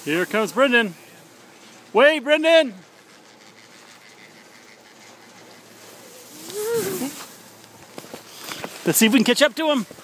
Here comes Brendan. Wait, Brendan! Let's see if we can catch up to him.